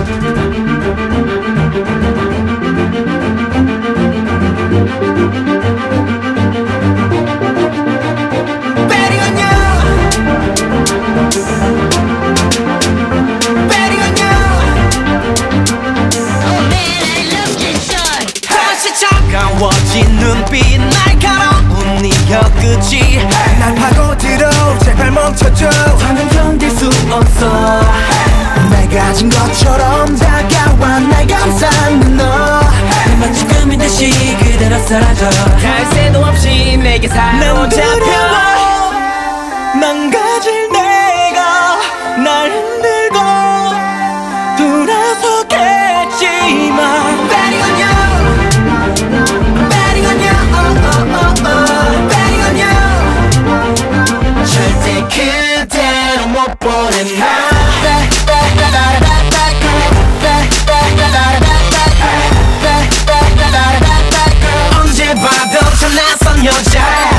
차가워진 눈빛 날카로운 네 혀끝이 날 파고들어 제발 멈춰줘 더는 견딜 수 없어 날 가진 것처럼 다가와 날 감싸는 너 마치 꿈인 듯이 그대로 사라져 갈 새도 없이 내게 사로잡혀 망가질 내가 날 흔들고 돌아서겠지만 Betting on you 절대 그대로 못 보낸 나 언제 봐도 참 낯선 여자야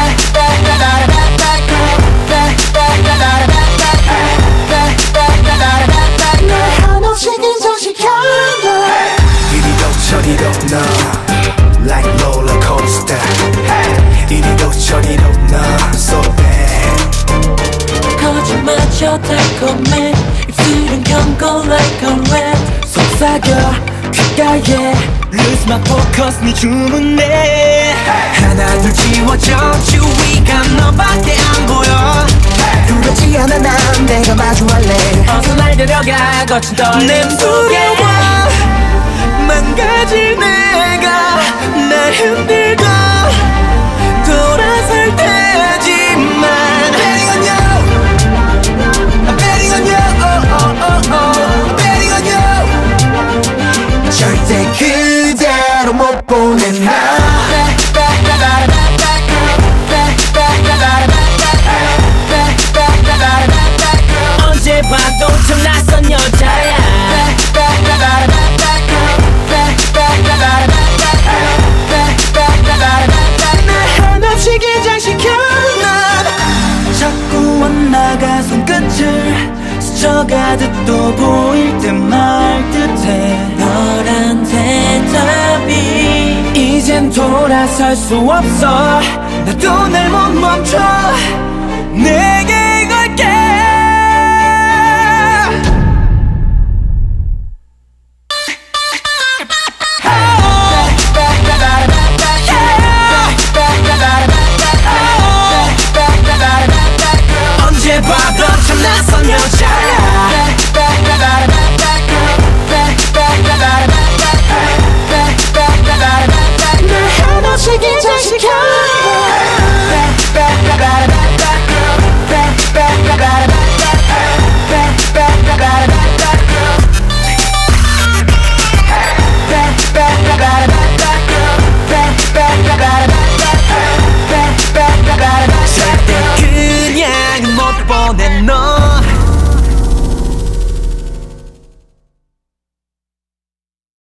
날 한없이 긴장시켜 이리도 저리도 너 Like roller coaster 이리도 저리도 너 So bad 거짓마저 달콤해 입술은 경고 like a rat 속삭여 귓가에 Lose my focus 네 주문에 하나 둘 지워져 주위가 너밖에 안 보여 두렵지 않아 난 내가 마주할래 어서 날 데려가 거친 떨림 속에 망가질 내가 날 흔들고 돌아설 테지만 Betting on you I'm betting on you I'm betting on you 절대 그대로 못 보낸 나 언제 봐도 참 낯선 여자야 날 한없이 긴장시켜 난 자꾸 원나가 손끝을 스쳐가듯 또 보일 듯 말 듯해 너란 대답이 이젠 돌아설 수 없어 나도 날 못 멈춰